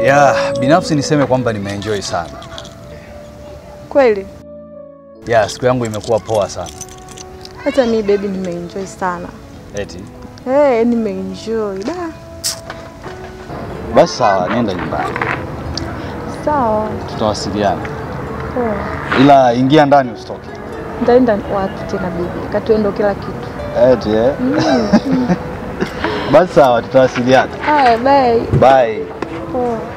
Ya, binafsi niseme kwamba nimeenjoy sana. Kweli? Ya, siku yangu imekuwa poa sana. Hata mimi baby nimeenjoy sana. Eti? Nimeenjoy. Da. Basi sawa, nenda nyumbani. Sawa. Tutawasiliana. Poa. Ila ingia ndani usitoke. Ndaenda wapi tena baby? Katuendo kila kitu. Eti Basi sawa, tutawasiliana. Bye. Bye. Poa.